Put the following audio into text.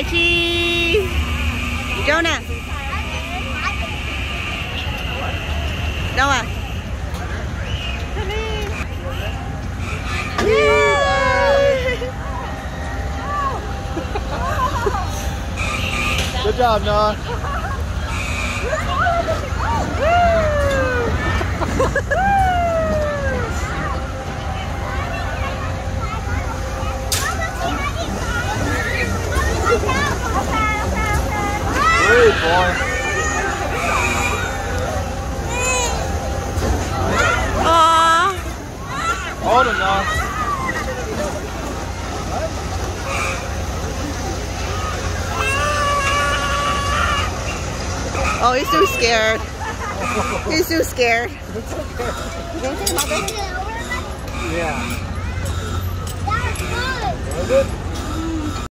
Archie! Jonah! Noah! Good job, Noah. Great boy. Aww. Hold him, Noah. Oh, he's so scared. He's so scared. Yeah. That's good. Was it?